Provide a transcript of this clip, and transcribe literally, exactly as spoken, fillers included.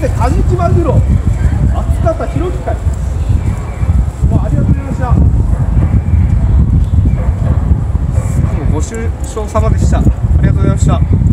カジキマグロ、熱かった広機会、もうありがとうございました。ご愁傷様でした。ありがとうございました。